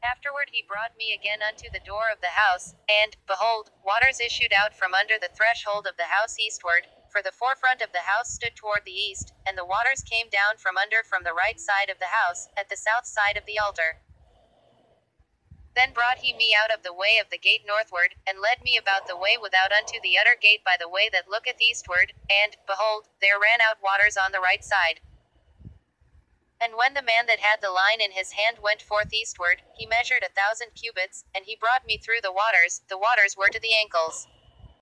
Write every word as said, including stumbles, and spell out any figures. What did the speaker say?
Afterward he brought me again unto the door of the house, and, behold, waters issued out from under the threshold of the house eastward, for the forefront of the house stood toward the east, and the waters came down from under from the right side of the house, at the south side of the altar. Then brought he me out of the way of the gate northward, and led me about the way without unto the utter gate by the way that looketh eastward, and, behold, there ran out waters on the right side. And when the man that had the line in his hand went forth eastward, he measured a thousand cubits, and he brought me through the waters, the waters were to the ankles.